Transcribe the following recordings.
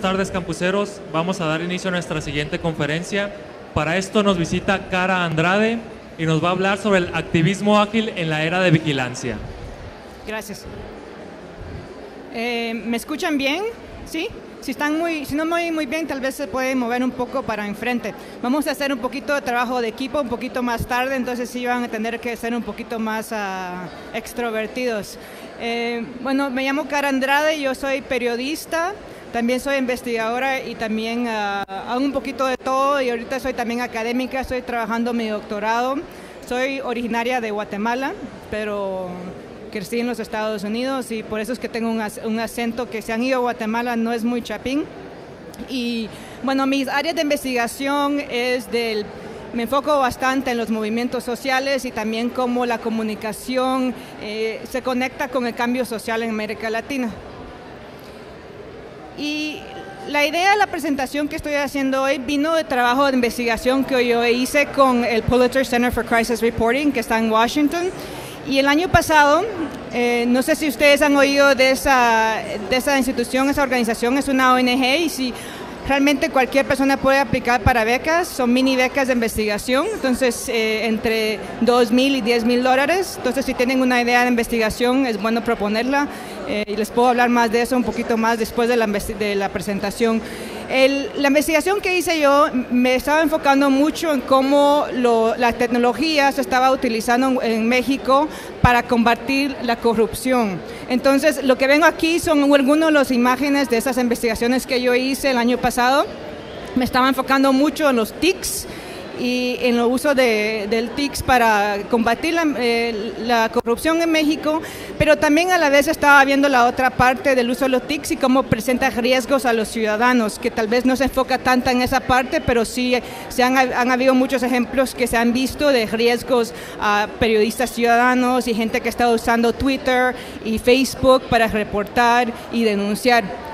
tardes, campuseros. Vamos a dar inicio a nuestra siguiente conferencia. Para esto nos visita Cara Andrade y nos va a hablar sobre el activismo ágil en la era de vigilancia. Gracias. ¿Me escuchan bien? ¿Sí? Si no me oyen muy bien, tal vez se pueden mover un poco para enfrente. Vamos a hacer un poquito de trabajo de equipo un poquito más tarde, entonces sí van a tener que ser un poquito más extrovertidos. Bueno, me llamo Cara Andrade, yo soy periodista, también soy investigadora y también hago un poquito de todo, y ahorita soy también académica, estoy trabajando mi doctorado. Soy originaria de Guatemala, pero crecí en los Estados Unidos y por eso es que tengo un acento que, se han ido a Guatemala, no es muy chapín. Y bueno, mis áreas de investigación me enfoco bastante en los movimientos sociales y también cómo la comunicación se conecta con el cambio social en América Latina. Y la idea de la presentación que estoy haciendo hoy vino de trabajo de investigación que yo hice con el Pulitzer Center for Crisis Reporting, que está en Washington. Y el año pasado, no sé si ustedes han oído de esa institución, esa organización, es una ONG, y si realmente cualquier persona puede aplicar para becas, son mini becas de investigación, entonces entre $2,000 y $10,000. Entonces si tienen una idea de investigación es bueno proponerla, y les puedo hablar más de eso un poquito más después de la presentación. La investigación que hice yo me estaba enfocando mucho en cómo la tecnología se estaba utilizando en México para combatir la corrupción. Entonces, lo que vengo aquí son algunas de las imágenes de esas investigaciones que yo hice el año pasado. Me estaba enfocando mucho en los TICs y en el uso del TICs para combatir la corrupción en México, pero también a la vez estaba viendo la otra parte del uso de los TICs y cómo presenta riesgos a los ciudadanos, que tal vez no se enfoca tanto en esa parte, pero sí han habido muchos ejemplos que se han visto de riesgos a periodistas ciudadanos y gente que está usando Twitter y Facebook para reportar y denunciar.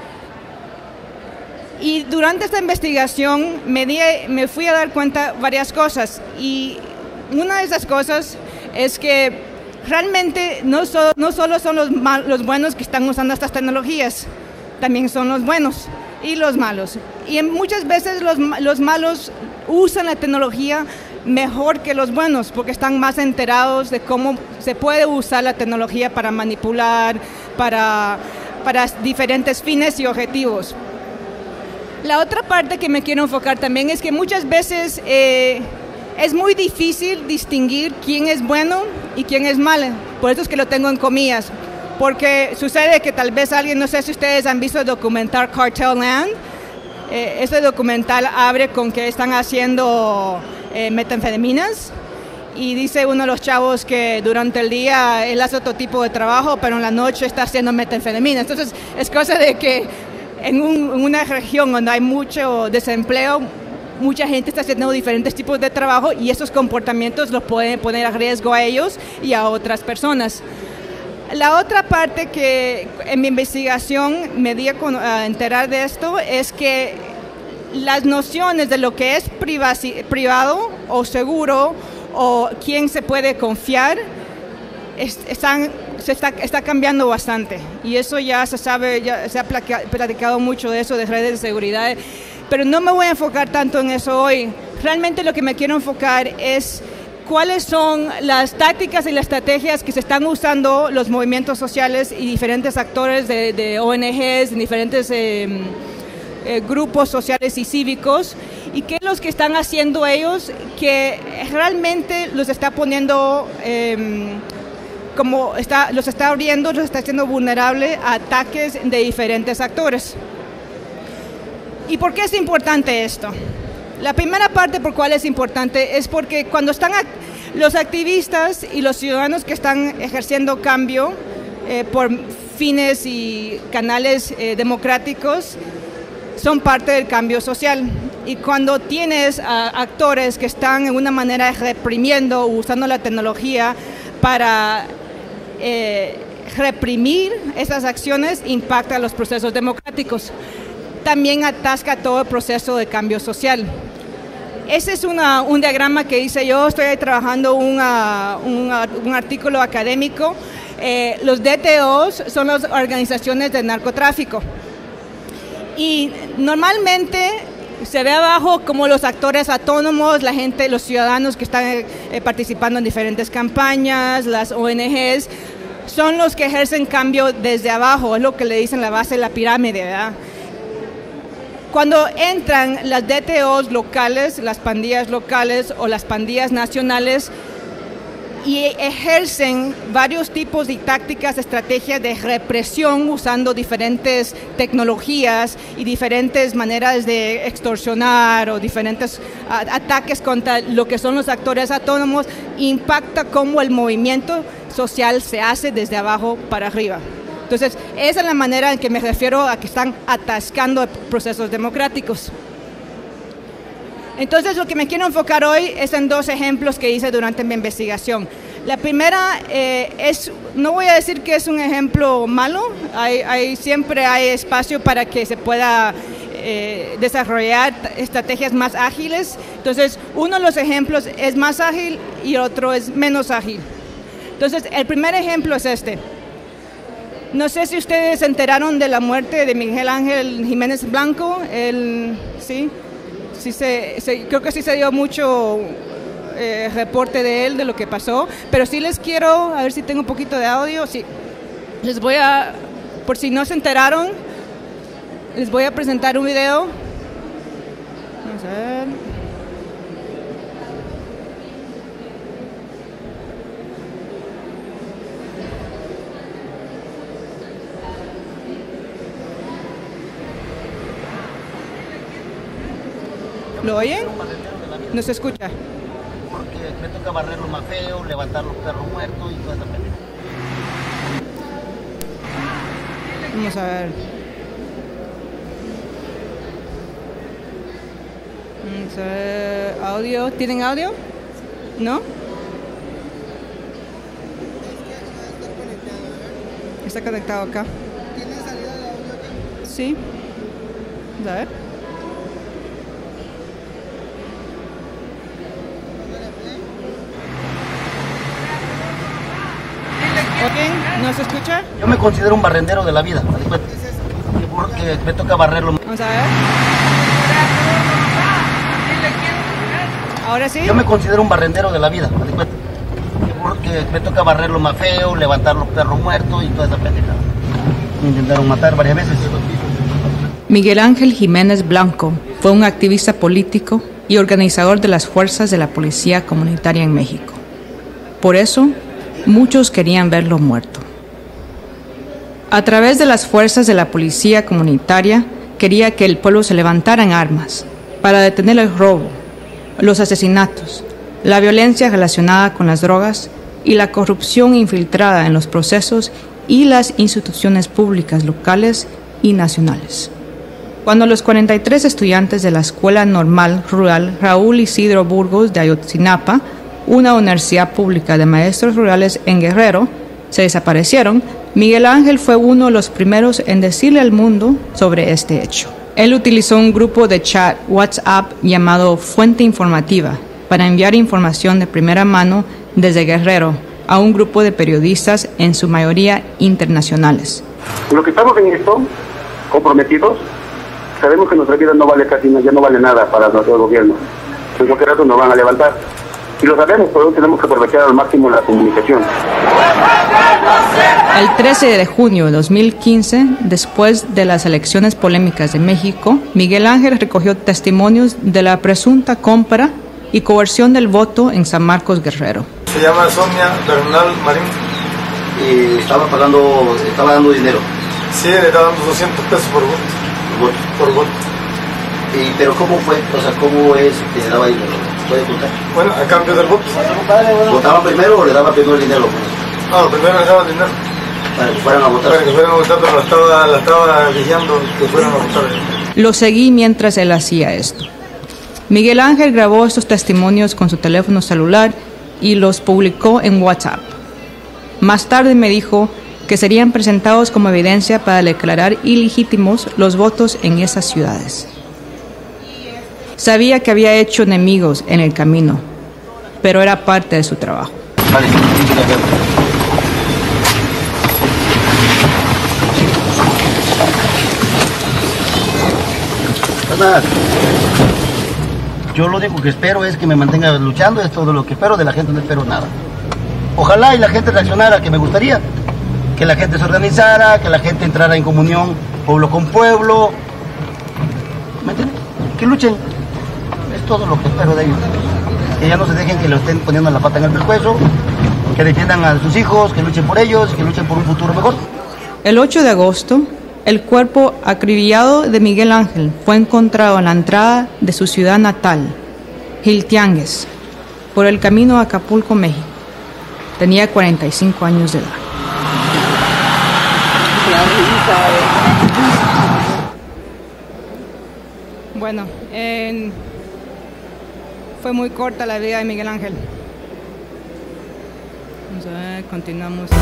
Y durante esta investigación me fui a dar cuenta varias cosas, y una de esas cosas es que realmente no solo son los buenos que están usando estas tecnologías, también son los buenos y los malos. Y muchas veces los malos usan la tecnología mejor que los buenos porque están más enterados de cómo se puede usar la tecnología para manipular, para diferentes fines y objetivos. La otra parte que me quiero enfocar también es que muchas veces es muy difícil distinguir quién es bueno y quién es malo. Por eso es que lo tengo en comillas, porque sucede que tal vez alguien, no sé si ustedes han visto el documental Cartel Land. Este documental abre con que están haciendo metanfetaminas, y dice uno de los chavos que durante el día él hace otro tipo de trabajo, pero en la noche está haciendo metanfetaminas. Entonces es cosa de que en una región donde hay mucho desempleo, mucha gente está haciendo diferentes tipos de trabajo, y esos comportamientos los pueden poner a riesgo a ellos y a otras personas. La otra parte que en mi investigación me di a enterar de esto es que las nociones de lo que es privado o seguro o quién se puede confiar está cambiando bastante, y eso ya se sabe, ya se ha platicado mucho de eso, de redes de seguridad, pero no me voy a enfocar tanto en eso hoy. Realmente lo que me quiero enfocar es cuáles son las tácticas y las estrategias que se están usando los movimientos sociales y diferentes actores de ONGs, diferentes grupos sociales y cívicos, y qué es lo que están haciendo ellos que realmente los está poniendo los está abriendo, los está haciendo vulnerables a ataques de diferentes actores. ¿Y por qué es importante esto? La primera parte por cuál es importante es porque cuando están los activistas y los ciudadanos que están ejerciendo cambio por fines y canales democráticos, son parte del cambio social. Y cuando tienes actores que están en una manera reprimiendo, usando la tecnología para reprimir esas acciones, impacta los procesos democráticos. También atasca todo el proceso de cambio social. Ese es un diagrama que hice yo. Estoy trabajando un artículo académico. Los DTOs son las organizaciones de narcotráfico. Y normalmente se ve abajo como los actores autónomos, la gente, los ciudadanos que están participando en diferentes campañas, las ONGs, son los que ejercen cambio desde abajo, es lo que le dicen la base de la pirámide, ¿verdad? Cuando entran las DTOs locales, las pandillas locales o las pandillas nacionales y ejercen varios tipos de tácticas, estrategias de represión usando diferentes tecnologías y diferentes maneras de extorsionar o diferentes ataques contra lo que son los actores autónomos, impacta cómo el movimiento social se hace desde abajo para arriba. Entonces, esa es la manera en que me refiero a que están atascando procesos democráticos. Entonces, lo que me quiero enfocar hoy es en dos ejemplos que hice durante mi investigación. La primera no voy a decir que es un ejemplo malo, siempre hay espacio para que se pueda desarrollar estrategias más ágiles. Entonces, uno de los ejemplos es más ágil y otro es menos ágil. Entonces, el primer ejemplo es este. No sé si ustedes se enteraron de la muerte de Miguel Ángel Jiménez Blanco. Creo que sí se dio mucho reporte de él, de lo que pasó. Pero sí les quiero, a ver si tengo un poquito de audio. Sí, les voy a, por si no se enteraron, les voy a presentar un video. Vamos a ver. ¿Lo oyen? No se escucha. Porque me toca barrer lo más feo, levantar los perros muertos y toda esa pelea. Vamos a ver. Vamos a ver. Audio. ¿Tienen audio? ¿No? Está conectado acá. ¿Tiene salida de audio aquí? Sí. Vamos a ver. ¿Oyen? ¿No se escucha? Yo me considero un barrendero de la vida, porque me toca barrerlo. Vamos a ver. ¿Ahora sí? Yo me considero un barrendero de la vida, porque me toca barrer lo más feo, levantar los perros muertos y toda esa pendejada. Me intentaron matar varias veces. Miguel Ángel Jiménez Blanco fue un activista político y organizador de las fuerzas de la Policía Comunitaria en México. Por eso, muchos querían verlo muerto. A través de las fuerzas de la Policía Comunitaria, quería que el pueblo se levantara en armas para detener el robo, los asesinatos, la violencia relacionada con las drogas y la corrupción infiltrada en los procesos y las instituciones públicas locales y nacionales. Cuando los 43 estudiantes de la Escuela Normal Rural Raúl Isidro Burgos de Ayotzinapa, una universidad pública de maestros rurales en Guerrero, se desaparecieron, Miguel Ángel fue uno de los primeros en decirle al mundo sobre este hecho. Él utilizó un grupo de chat WhatsApp llamado Fuente Informativa para enviar información de primera mano desde Guerrero a un grupo de periodistas, en su mayoría internacionales. Los que estamos en esto, comprometidos, sabemos que nuestra vida no vale casi nada, ya no vale nada para nuestro gobierno. En cualquier rato nos van a levantar. Y lo sabemos, por eso tenemos que aprovechar al máximo la comunicación. El 13 de junio de 2015, después de las elecciones polémicas de México, Miguel Ángel recogió testimonios de la presunta compra y coerción del voto en San Marcos, Guerrero. Se llama Sonia Bernal Marín. Y estaba dando dinero. Sí, le está dando 200 pesos por voto. Por voto. Pero ¿cómo fue? O sea, ¿cómo es que se daba dinero? ¿Puede contar? Bueno, a cambio del voto. ¿Votaba primero o le daba primero el dinero? No, primero le daba dinero. Para que fueran a votar. Para que fueran a votar, pero la estaba guiando que fueran a votar. Lo seguí mientras él hacía esto. Miguel Ángel grabó estos testimonios con su teléfono celular y los publicó en WhatsApp. Más tarde me dijo que serían presentados como evidencia para declarar ilegítimos los votos en esas ciudades. Sabía que había hecho enemigos en el camino, pero era parte de su trabajo. Vale, nada. Yo lo único que espero es que me mantenga luchando, es todo lo que espero, de la gente no espero nada. Ojalá y la gente reaccionara, que me gustaría, que la gente se organizara, que la gente entrara en comunión pueblo con pueblo, ¿me entiendes? Que luchen, es todo lo que espero de ellos. Que ya no se dejen que lo estén poniendo la pata en el pescuezo, que defiendan a sus hijos, que luchen por ellos, que luchen por un futuro mejor. El 8 de agosto, el cuerpo acribillado de Miguel Ángel fue encontrado en la entrada de su ciudad natal, Giltiangues, por el camino a Acapulco, México. Tenía 45 años de edad. Bueno, fue muy corta la vida de Miguel Ángel. Vamos a ver, continuamos.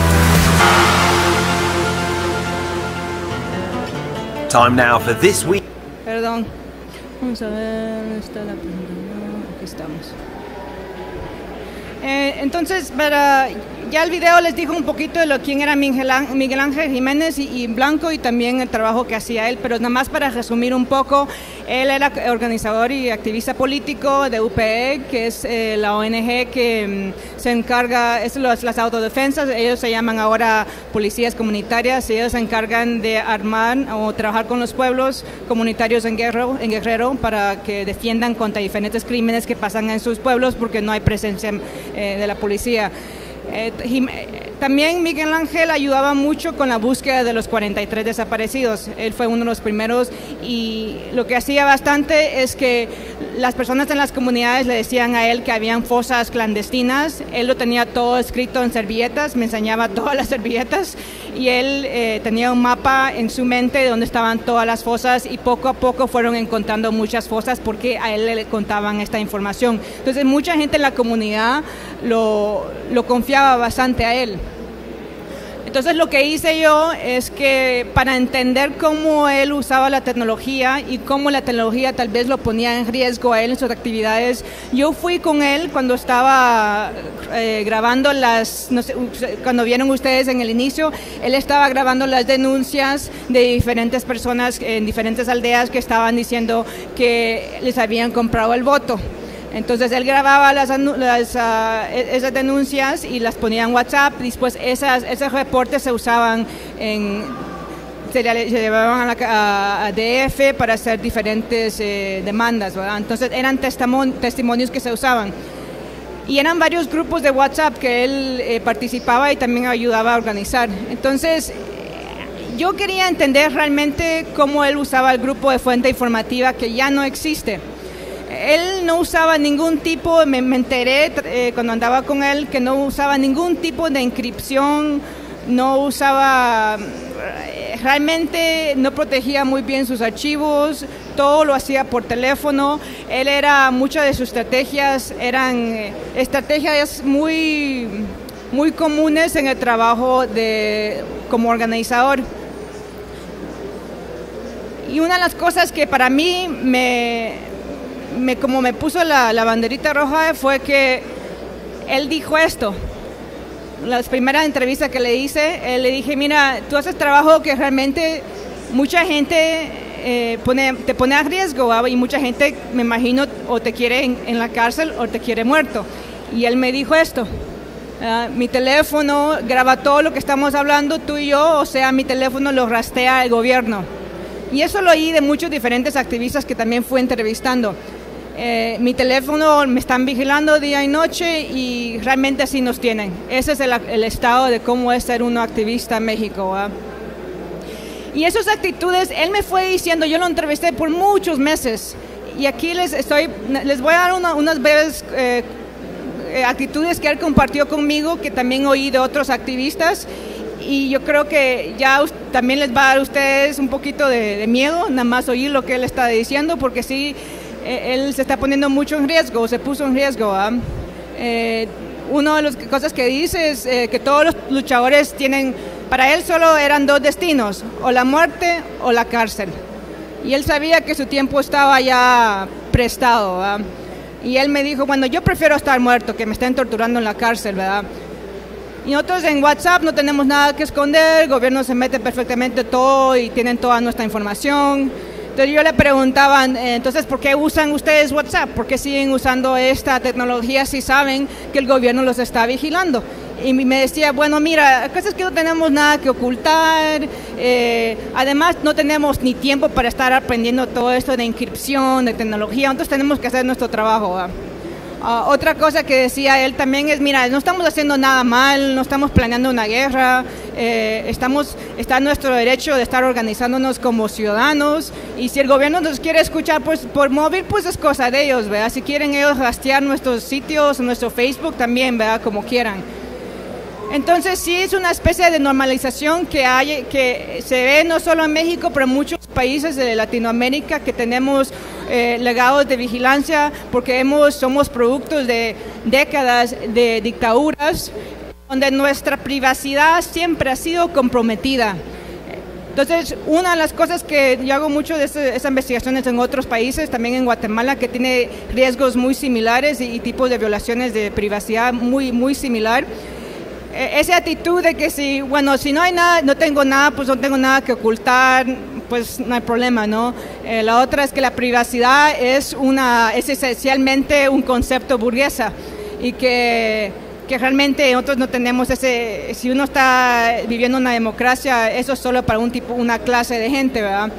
Time now for this week. Perdón. Vamos a ver, ¿dónde está la presentación? Aquí estamos. Entonces, ya el video les dijo un poquito de quién era Miguel Ángel Jiménez y Blanco, y también el trabajo que hacía él, pero nada más para resumir un poco, él era organizador y activista político de UPE, que es la ONG que se encarga, es las autodefensas, ellos se llaman ahora policías comunitarias, y ellos se encargan de armar o trabajar con los pueblos comunitarios en Guerrero para que defiendan contra diferentes crímenes que pasan en sus pueblos porque no hay presencia de la policía. También Miguel Ángel ayudaba mucho con la búsqueda de los 43 desaparecidos. Él fue uno de los primeros, y lo que hacía bastante es que las personas en las comunidades le decían a él que habían fosas clandestinas. Él lo tenía todo escrito en servilletas, me enseñaba todas las servilletas, y él tenía un mapa en su mente de donde estaban todas las fosas, y poco a poco fueron encontrando muchas fosas porque a él le contaban esta información. Entonces mucha gente en la comunidad lo confiaba bastante a él. Entonces lo que hice yo es que, para entender cómo él usaba la tecnología y cómo la tecnología tal vez lo ponía en riesgo a él en sus actividades, yo fui con él cuando estaba grabando no sé, cuando vieron ustedes en el inicio, él estaba grabando las denuncias de diferentes personas en diferentes aldeas que estaban diciendo que les habían comprado el voto. Entonces él grababa esas denuncias y las ponía en WhatsApp. Después esos reportes se usaban se llevaban a DF para hacer diferentes demandas, ¿verdad? Entonces eran testimonios que se usaban. Y eran varios grupos de WhatsApp que él participaba y también ayudaba a organizar. Entonces yo quería entender realmente cómo él usaba el grupo de fuente informativa, que ya no existe. Él no usaba ningún tipo, me enteré cuando andaba con él, que no usaba ningún tipo de encripción, no usaba, realmente no protegía muy bien sus archivos, todo lo hacía por teléfono. Muchas de sus estrategias eran estrategias muy comunes en el trabajo como organizador. Y una de las cosas que para mí como me puso la banderita roja fue que él dijo esto. Las primeras entrevistas que le hice, él le dije: mira, tú haces trabajo que realmente mucha gente te pone a riesgo, ¿va? Y mucha gente, me imagino, o te quiere en la cárcel o te quiere muerto. Y él me dijo esto: mi teléfono graba todo lo que estamos hablando tú y yo, o sea, mi teléfono lo rastrea el gobierno. Y eso lo oí de muchos diferentes activistas que también fui entrevistando. Mi teléfono me están vigilando día y noche, y realmente así nos tienen. Ese es el estado de cómo es ser uno activista en México, ¿verdad? Y esas actitudes, él me fue diciendo, yo lo entrevisté por muchos meses, y aquí les voy a dar unas breves actitudes que él compartió conmigo, que también oí de otros activistas, y yo creo que ya también les va a dar a ustedes un poquito de miedo, nada más oír lo que él está diciendo, porque sí, él se está poniendo mucho en riesgo, se puso en riesgo. Una de las cosas que dice es que todos los luchadores para él solo eran dos destinos, o la muerte o la cárcel. Y él sabía que su tiempo estaba ya prestado, ¿verdad? Y él me dijo: bueno, yo prefiero estar muerto que me estén torturando en la cárcel, ¿verdad? Y nosotros en WhatsApp no tenemos nada que esconder, el gobierno se mete perfectamente todo y tienen toda nuestra información. Entonces yo le preguntaba, entonces, ¿por qué usan ustedes WhatsApp? ¿Por qué siguen usando esta tecnología si saben que el gobierno los está vigilando? Y me decía, bueno, mira, la cosa es que no tenemos nada que ocultar, además no tenemos ni tiempo para estar aprendiendo todo esto de encripción, de tecnología, nosotros tenemos que hacer nuestro trabajo, ¿va? Otra cosa que decía él también es, mira, no estamos haciendo nada mal, no estamos planeando una guerra, está nuestro derecho de estar organizándonos como ciudadanos, y si el gobierno nos quiere escuchar pues, por móvil, pues es cosa de ellos, ¿verdad? Si quieren ellos rastrear nuestros sitios, nuestro Facebook también, ¿verdad? Como quieran. Entonces sí es una especie de normalización que se ve no solo en México, pero en muchos países de Latinoamérica que tenemos legados de vigilancia porque somos productos de décadas de dictaduras donde nuestra privacidad siempre ha sido comprometida. Entonces, una de las cosas que yo hago mucho de esas investigaciones en otros países, también en Guatemala, que tiene riesgos muy similares y tipos de violaciones de privacidad muy, muy similar. Esa actitud de que si no hay nada, no tengo nada, pues no tengo nada que ocultar, pues no hay problema, ¿no? La otra es que la privacidad es esencialmente un concepto burguesa y que realmente nosotros no tenemos si uno está viviendo una democracia, eso es solo para una clase de gente, ¿verdad?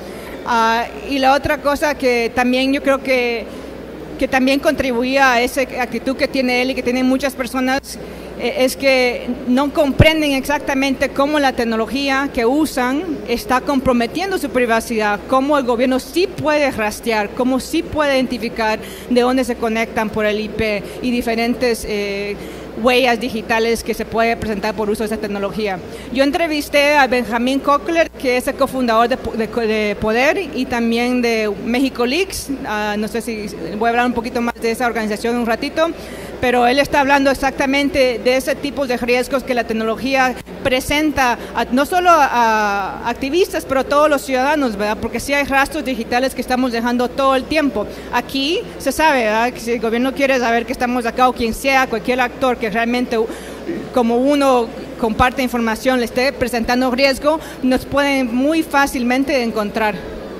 Y la otra cosa que también yo creo que también contribuía a esa actitud que tiene él y que tienen muchas personas, es que no comprenden exactamente cómo la tecnología que usan está comprometiendo su privacidad, cómo el gobierno sí puede rastrear, cómo sí puede identificar de dónde se conectan por el IP y diferentes huellas digitales que se puede presentar por uso de esa tecnología. Yo entrevisté a Benjamín Cochler, que es el cofundador de Poder y también de México Leaks. No sé si voy a hablar un poquito más de esa organización en un ratito, pero él está hablando exactamente de ese tipo de riesgos que la tecnología presenta, no solo a activistas, pero a todos los ciudadanos, ¿verdad? Porque sí hay rastros digitales que estamos dejando todo el tiempo. Aquí se sabe, ¿verdad? Que si el gobierno quiere saber que estamos acá o quien sea, cualquier actor que realmente, como uno comparte información, le esté presentando riesgo, nos pueden muy fácilmente encontrar.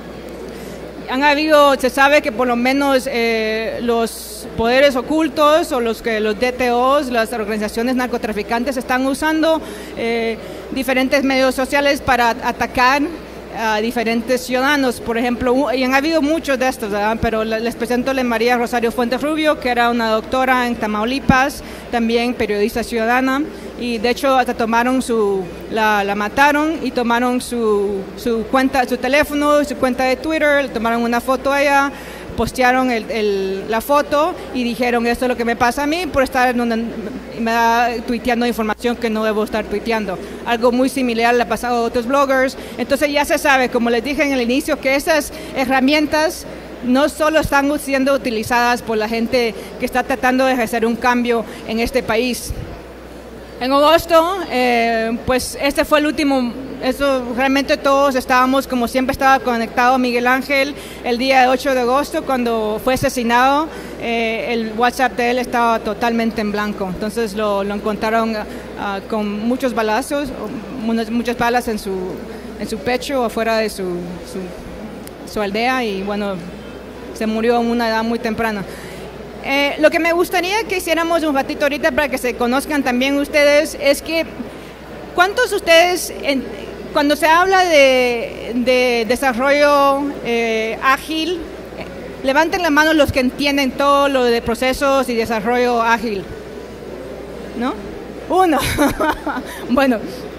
Se sabe que por lo menos los poderes ocultos o los DTOs, las organizaciones narcotraficantes, están usando diferentes medios sociales para atacar a diferentes ciudadanos. Por ejemplo, y han habido muchos de estos, ¿verdad? Pero les presento a María Rosario Fuentes Rubio, que era una doctora en Tamaulipas, también periodista ciudadana, y de hecho hasta tomaron la mataron y tomaron su cuenta, su teléfono, su cuenta de Twitter, le tomaron una foto a ella, postearon la foto y dijeron, esto es lo que me pasa a mí por estar tuiteando información que no debo estar tuiteando. Algo muy similar le ha pasado a otros bloggers. Entonces ya se sabe, como les dije en el inicio, que esas herramientas no solo están siendo utilizadas por la gente que está tratando de ejercer un cambio en este país. En agosto, pues este fue el último, realmente todos estábamos, como siempre estaba conectado Miguel Ángel, el día 8 de agosto cuando fue asesinado, el WhatsApp de él estaba totalmente en blanco, entonces lo encontraron con muchos balazos, muchas balas en su pecho, afuera de su aldea, y bueno, se murió a una edad muy temprana. Lo que me gustaría que hiciéramos un ratito ahorita para que se conozcan también ustedes es que ¿cuántos de ustedes, cuando se habla de desarrollo ágil, levanten la mano los que entienden todo lo de procesos y desarrollo ágil? ¿No? Uno. Bueno.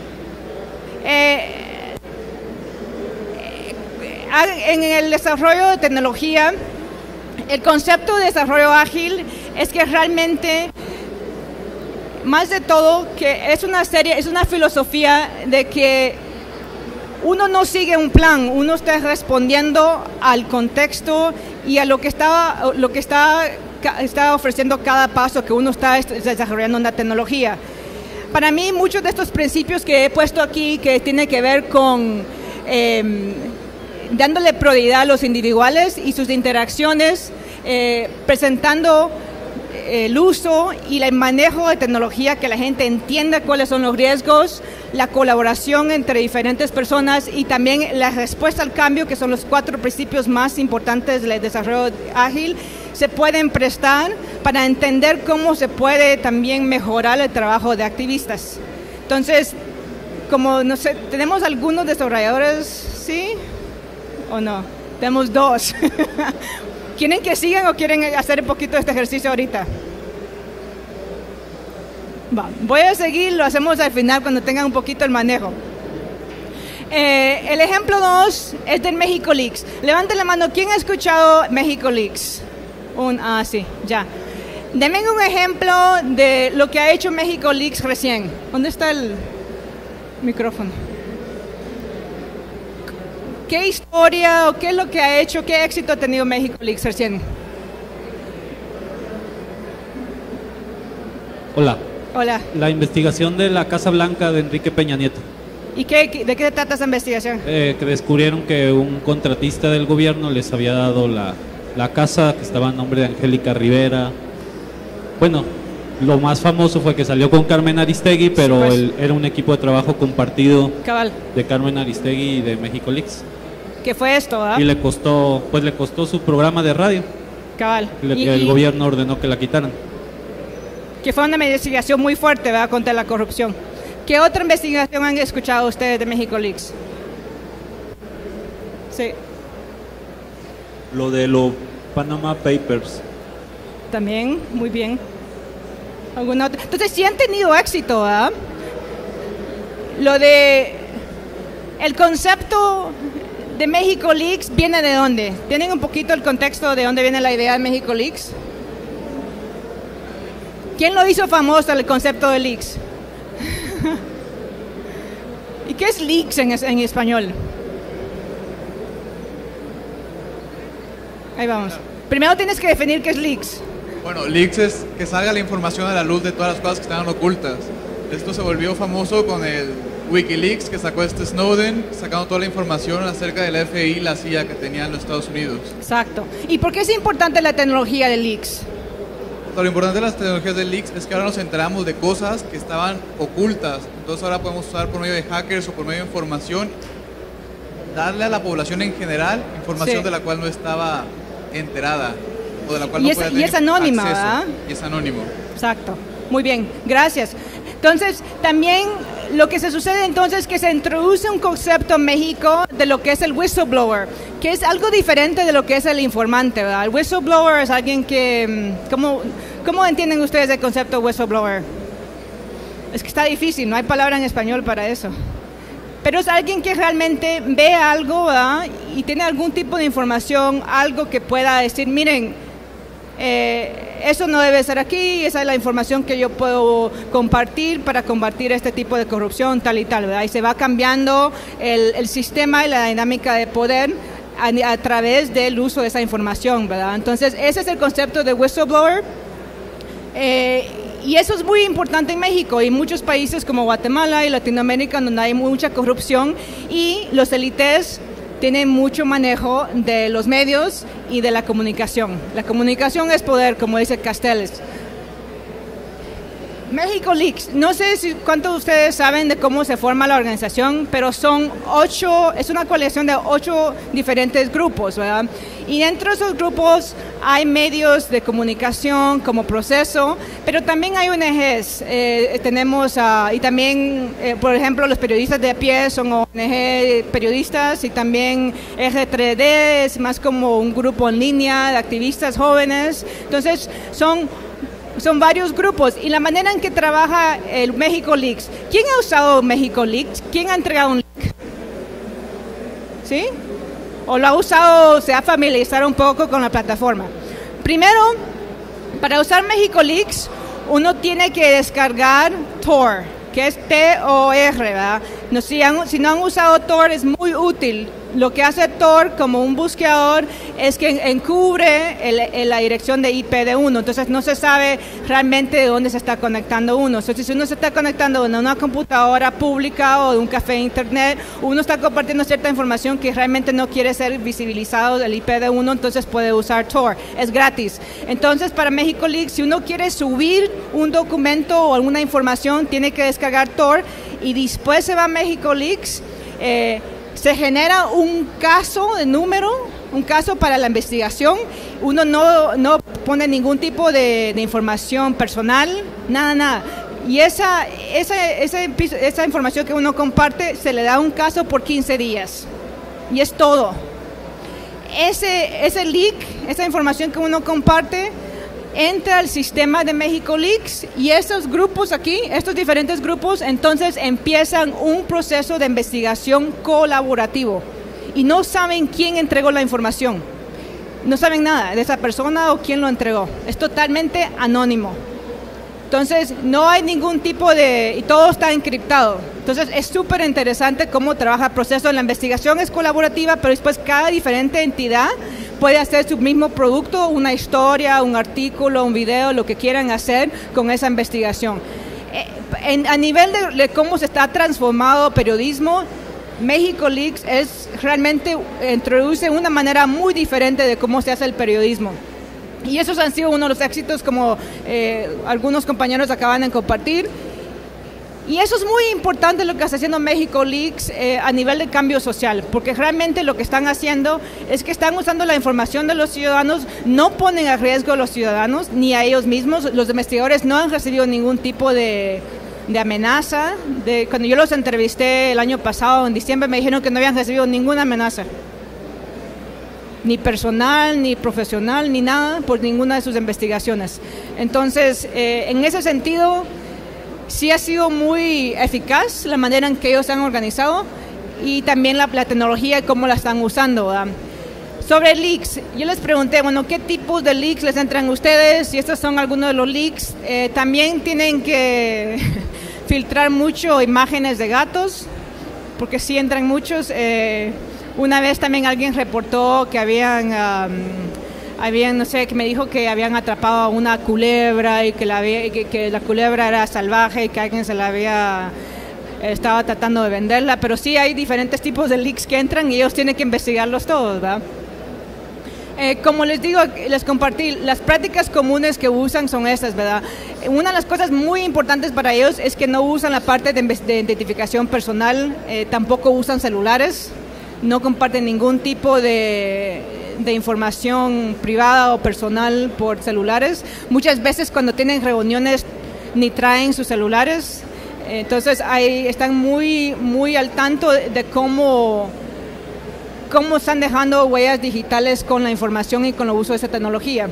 En el desarrollo de tecnología, el concepto de desarrollo ágil es que realmente, más de todo, que es una filosofía de que uno no sigue un plan, uno está respondiendo al contexto y a lo que está ofreciendo cada paso que uno está desarrollando una tecnología. Para mí, muchos de estos principios que he puesto aquí, que tienen que ver con dándole prioridad a los individuales y sus interacciones, presentando el uso y el manejo de tecnología, que la gente entienda cuáles son los riesgos, la colaboración entre diferentes personas y también la respuesta al cambio, que son los 4 principios más importantes del desarrollo ágil, se pueden prestar para entender cómo se puede también mejorar el trabajo de activistas. Entonces, como no sé, tenemos algunos desarrolladores, ¿sí? ¿O no? Tenemos 2. ¿Quieren que sigan o quieren hacer un poquito de este ejercicio ahorita? Voy a seguir, lo hacemos al final cuando tengan un poquito el manejo. El ejemplo 2 es del México Leaks. Levanten la mano, ¿quién ha escuchado México Leaks? Sí, ya. Denme un ejemplo de lo que ha hecho México Leaks recién. ¿Dónde está el micrófono? ¿Qué historia o qué es lo que ha hecho, qué éxito ha tenido México Leaks recién? Hola. Hola. La investigación de la Casa Blanca de Enrique Peña Nieto. ¿Y de qué trata esa investigación? Que descubrieron que un contratista del gobierno les había dado la casa que estaba a nombre de Angélica Rivera. Bueno, lo más famoso fue que salió con Carmen Aristegui, pero sí, pues, era un equipo de trabajo compartido cabal, de Carmen Aristegui y de México Leaks. ¿Qué fue esto? Y le costó su programa de radio. Cabal. El gobierno ordenó que la quitaran. Que fue una investigación muy fuerte, ¿verdad?, contra la corrupción. ¿Qué otra investigación han escuchado ustedes de México Leaks? Sí. Lo de los Panama Papers. También, muy bien. ¿Alguna otra? Entonces sí han tenido éxito, ¿verdad? Lo de el concepto de México Leaks viene de dónde. ¿Tienen un poquito el contexto de dónde viene la idea de México Leaks? ¿Quién lo hizo famoso el concepto de leaks? ¿Y qué es leaks en español? Ahí vamos. Primero tienes que definir qué es leaks. Bueno, leaks es que salga la información a la luz de todas las cosas que estaban ocultas. Esto se volvió famoso con el Wikileaks que sacó Snowden, sacando toda la información acerca de la FBI y la CIA que tenían los Estados Unidos. Exacto. ¿Y por qué es importante la tecnología de leaks? Lo importante de las tecnologías de leaks es que ahora nos enteramos de cosas que estaban ocultas. Entonces ahora podemos usar por medio de hackers o por medio de información, darle a la población en general información de la cual no estaba enterada o de la cual no podía tener y es anónima, acceso. ¿verdad? Y es anónimo. Exacto. Muy bien, gracias. Entonces, también lo que se sucede entonces es que se introduce un concepto en México de lo que es el whistleblower, que es algo diferente de lo que es el informante, ¿verdad? El whistleblower es alguien que... ¿Cómo entienden ustedes el concepto whistleblower? Es que está difícil, no hay palabra en español para eso. Pero es alguien que realmente ve algo, ¿verdad?, y tiene algún tipo de información, algo que pueda decir, miren, eso no debe ser aquí, esa es la información que yo puedo compartir para combatir este tipo de corrupción, tal y tal, ¿verdad? Y se va cambiando el sistema y la dinámica de poder a través del uso de esa información, ¿verdad? Entonces, ese es el concepto de whistleblower. Y eso es muy importante en México y en muchos países como Guatemala y Latinoamérica, donde hay mucha corrupción y los élites tienen mucho manejo de los medios y de la comunicación. La comunicación es poder, como dice Castells. México Leaks, no sé cuántos de ustedes saben de cómo se forma la organización, pero son 8, es una coalición de 8 diferentes grupos, ¿verdad? Y dentro de esos grupos hay medios de comunicación como proceso, pero también hay ONGs, tenemos, y también, por ejemplo, los periodistas de a pie son ONG periodistas y también R3D es más como un grupo en línea de activistas jóvenes, entonces son varios grupos y la manera en que trabaja el México Leaks. ¿Quién ha usado México Leaks? ¿Quién ha entregado un leak? ¿Sí? ¿O lo ha usado, se ha familiarizado un poco con la plataforma? Primero, para usar México Leaks, uno tiene que descargar Tor, que es T-O-R, ¿verdad? No, si no han usado Tor, es muy útil. Lo que hace Tor como un buscador es que encubre la dirección de IP de uno, entonces no se sabe realmente de dónde se está conectando uno. Entonces, si uno se está conectando a una computadora pública o de un café de internet, uno está compartiendo cierta información que realmente no quiere ser visibilizado del IP de uno, entonces puede usar Tor, es gratis. Entonces, para México Leaks, si uno quiere subir un documento o alguna información, tiene que descargar Tor y después se va a México Leaks, se genera un caso de número, un caso para la investigación. Uno no pone ningún tipo de información personal, nada. Y esa información que uno comparte se le da un caso por 15 días. Y es todo. Ese leak, esa información que uno comparte, entra al sistema de México Leaks y estos grupos aquí, estos diferentes grupos, entonces empiezan un proceso de investigación colaborativo y no saben quién entregó la información, no saben nada de esa persona o quién lo entregó, es totalmente anónimo. Entonces no hay ningún tipo y todo está encriptado. Entonces es súper interesante cómo trabaja el proceso. La investigación es colaborativa, pero después cada diferente entidad puede hacer su mismo producto, una historia, un artículo, un video, lo que quieran hacer con esa investigación. A nivel de cómo se está transformado periodismo, México Leaks realmente introduce una manera muy diferente de cómo se hace el periodismo. Y esos han sido uno de los éxitos, como algunos compañeros acaban de compartir. Y eso es muy importante lo que está haciendo México Leaks a nivel de cambio social, porque realmente lo que están haciendo es que están usando la información de los ciudadanos, no ponen a riesgo a los ciudadanos ni a ellos mismos. Los investigadores no han recibido ningún tipo de amenaza. Cuando yo los entrevisté el año pasado, en diciembre, me dijeron que no habían recibido ninguna amenaza, ni personal, ni profesional, ni nada, por ninguna de sus investigaciones. Entonces, en ese sentido, sí ha sido muy eficaz la manera en que ellos se han organizado y también la tecnología y cómo la están usando, ¿verdad? Sobre leaks, yo les pregunté, bueno, ¿qué tipos de leaks les entran a ustedes? Y estos son algunos de los leaks. También tienen que filtrar mucho imágenes de gatos, porque sí entran muchos. Una vez también alguien reportó que habían, no sé, que me dijo que habían atrapado a una culebra y que la culebra era salvaje y que alguien estaba tratando de venderla, pero sí hay diferentes tipos de leaks que entran y ellos tienen que investigarlos todos, ¿verdad? Como les digo, les compartí, las prácticas comunes que usan son estas, ¿verdad? Una de las cosas muy importantes para ellos es que no usan la parte de identificación personal, tampoco usan celulares, no comparten ningún tipo de información privada o personal por celulares. Muchas veces cuando tienen reuniones ni traen sus celulares. Entonces están muy al tanto de cómo están dejando huellas digitales con la información y con el uso de esa tecnología.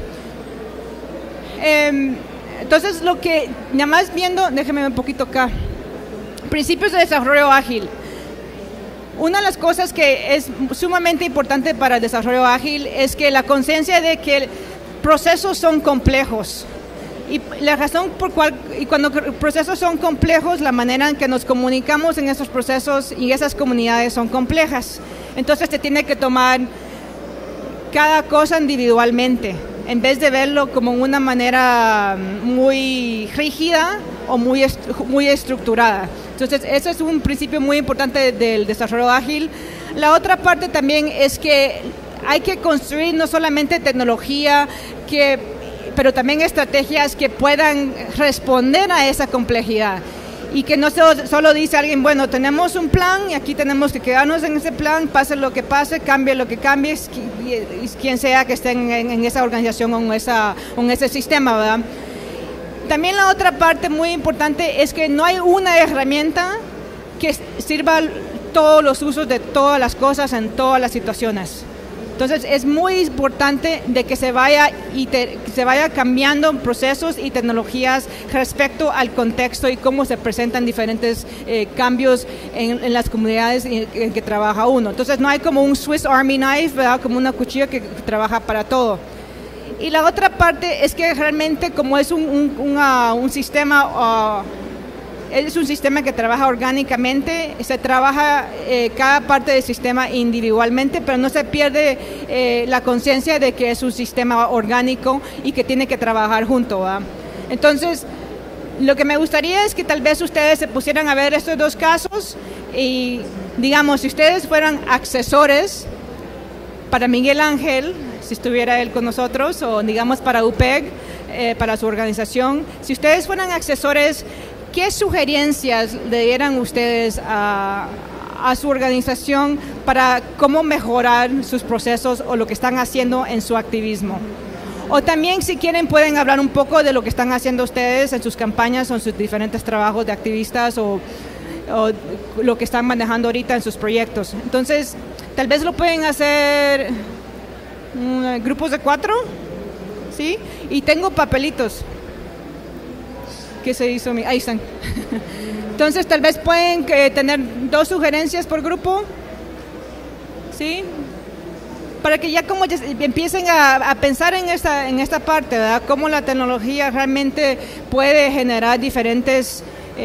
Entonces nada más viendo, déjenme ver un poquito acá, principios de desarrollo ágil. Una de las cosas que es sumamente importante para el desarrollo ágil es que la conciencia de que procesos son complejos. Y la razón por cual, y cuando procesos son complejos, la manera en que nos comunicamos en esos procesos y esas comunidades son complejas. Entonces se tiene que tomar cada cosa individualmente, en vez de verlo como una manera muy rígida o muy estructurada. Entonces, ese es un principio muy importante del desarrollo ágil. La otra parte también es que hay que construir no solamente tecnología, pero también estrategias que puedan responder a esa complejidad. Y que no solo dice alguien, bueno, tenemos un plan y aquí tenemos que quedarnos en ese plan, pase lo que pase, cambie lo que cambie, quien sea que esté en esa organización o en ese sistema, ¿verdad? También la otra parte muy importante es que no hay una herramienta que sirva todos los usos de todas las cosas en todas las situaciones. Entonces es muy importante de que se vaya cambiando procesos y tecnologías respecto al contexto y cómo se presentan diferentes cambios en las comunidades en que trabaja uno. Entonces no hay como un Swiss Army knife, ¿verdad? Como una cuchilla que trabaja para todo. Y la otra parte es que realmente como es un sistema, es un sistema que trabaja orgánicamente, se trabaja cada parte del sistema individualmente, pero no se pierde la conciencia de que es un sistema orgánico y que tiene que trabajar junto, ¿verdad? Entonces, lo que me gustaría es que tal vez ustedes se pusieran a ver estos dos casos y, digamos, si ustedes fueran accesores para Miguel Ángel, si estuviera él con nosotros, o digamos para UPEG, para su organización, si ustedes fueran accesores, ¿qué sugerencias le dieran ustedes a su organización para cómo mejorar sus procesos o lo que están haciendo en su activismo? O también, si quieren, pueden hablar un poco de lo que están haciendo ustedes en sus campañas o en sus diferentes trabajos de activistas o lo que están manejando ahorita en sus proyectos. Entonces, tal vez lo pueden hacer grupos de 4, ¿sí? Y tengo papelitos. ¿Qué se hizo? Ahí están. Entonces, tal vez pueden tener 2 sugerencias por grupo, ¿sí? Para que ya como empiecen a pensar en esta parte, ¿verdad? Cómo la tecnología realmente puede generar diferentes,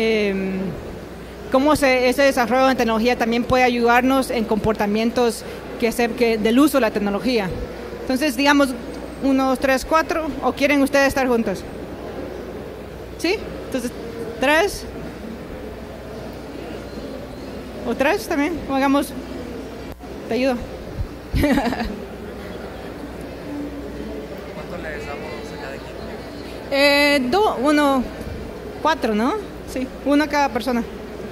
cómo ese desarrollo de tecnología también puede ayudarnos en comportamientos del uso de la tecnología. Entonces, digamos, 1, 2, 3, 4, ¿o quieren ustedes estar juntos? ¿Sí? Entonces, 3. ¿O 3 también? O hagamos, te ayudo. ¿Cuánto les damos a cada equipo? 4, ¿no? Sí, 1 a cada persona.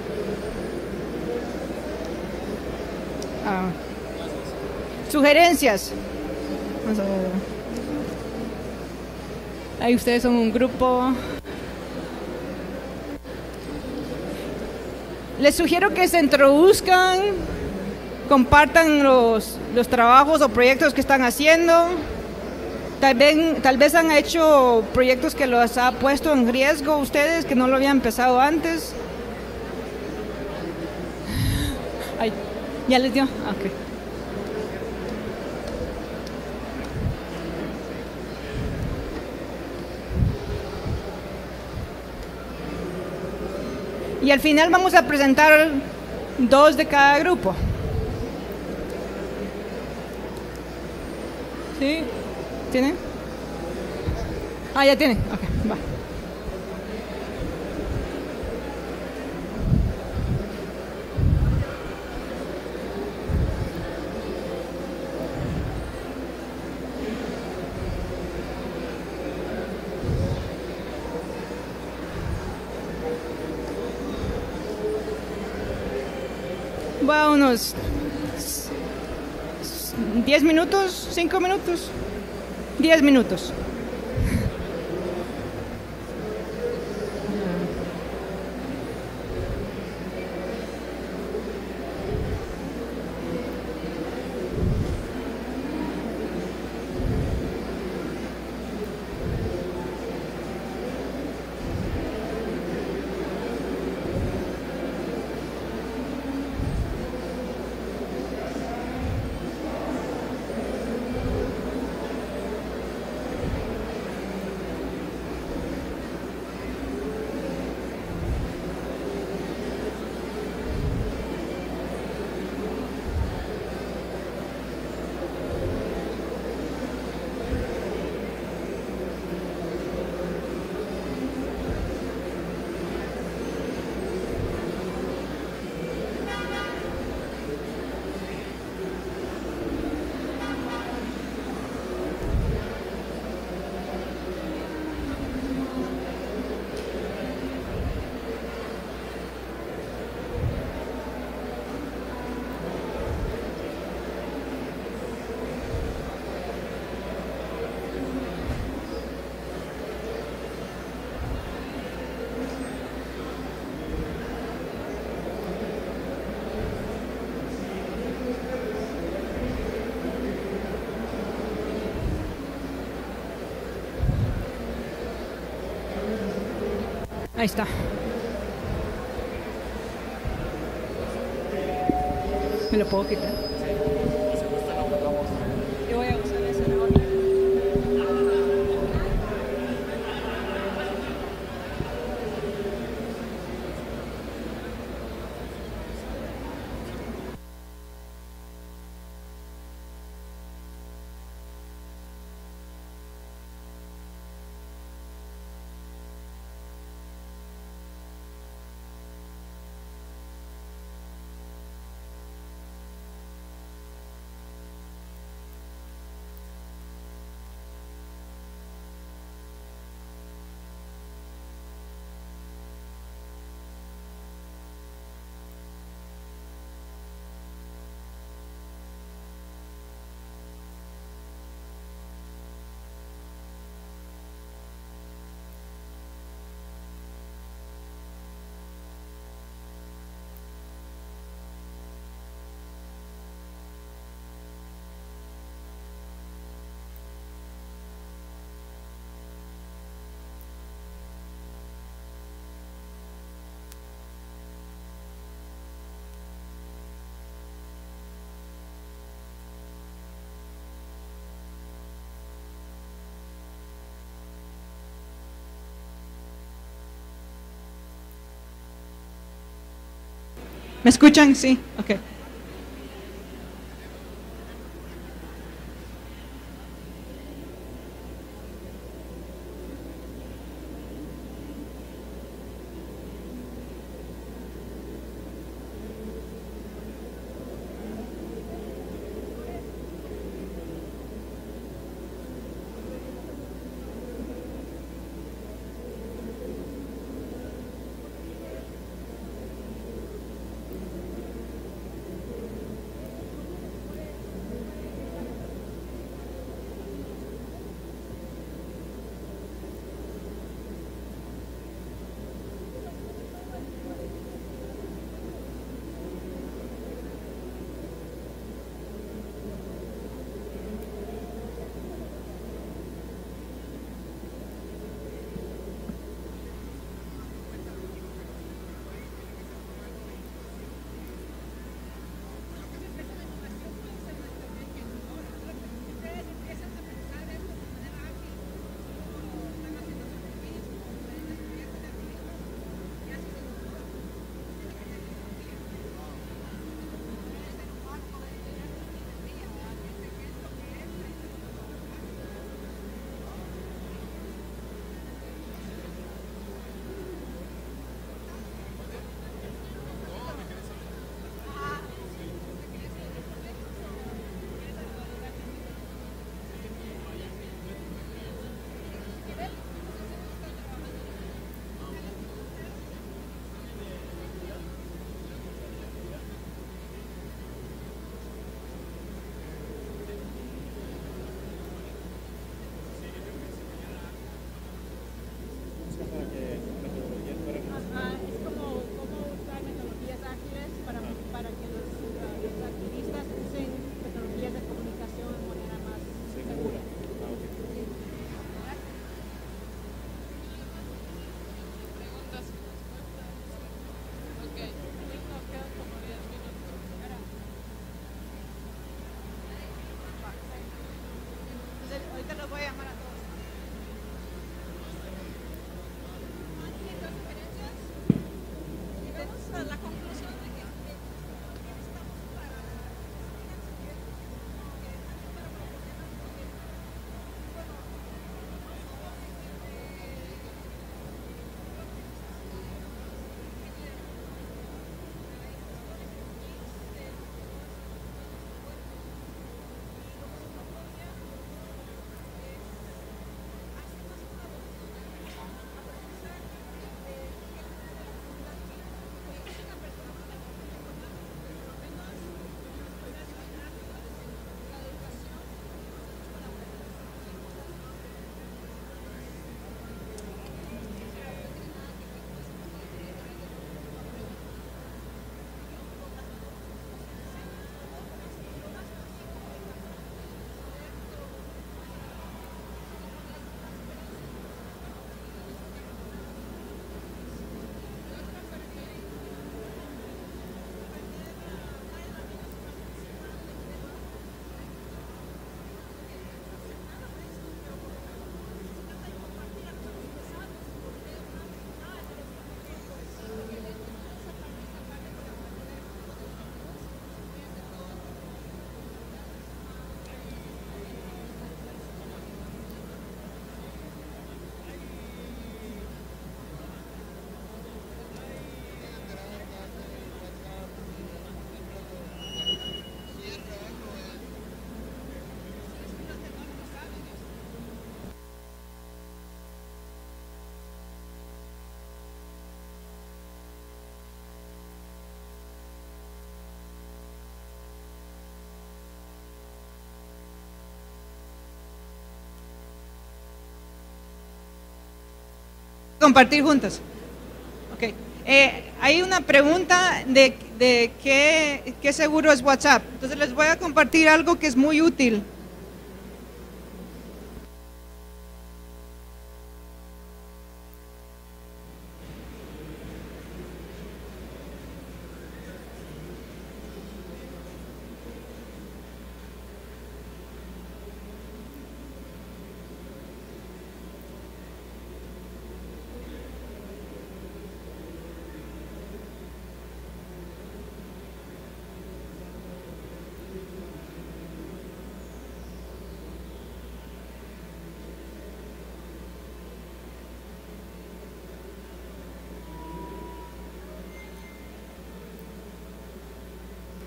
Sugerencias. Vamos a ver. Ahí ustedes son un grupo. Les sugiero que se introduzcan, compartan los trabajos o proyectos que están haciendo. Tal vez han hecho proyectos que los ha puesto en riesgo ustedes, que no lo habían empezado antes. Ay, ¿ya les dio? Ok. Y al final vamos a presentar 2 de cada grupo. ¿Sí? ¿Tienen? Ya tienen. Ok, va. Va unos 10 minutos, 5 minutos, 10 minutos. Ahí está. ¿Me lo puedo quitar? Yo voy a usar ese mejor. ¿Me escuchan? Sí, ok. Compartir juntos. Okay. Hay una pregunta de qué seguro es WhatsApp. Entonces les voy a compartir algo que es muy útil.